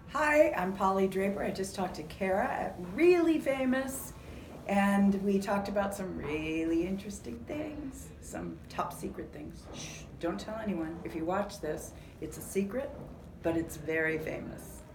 Hi, I'm Polly Draper. I just talked to Kara at Really Famous, and we talked about some really interesting things, some top secret things. Shh, don't tell anyone. If you watch this, it's a secret, but it's very famous.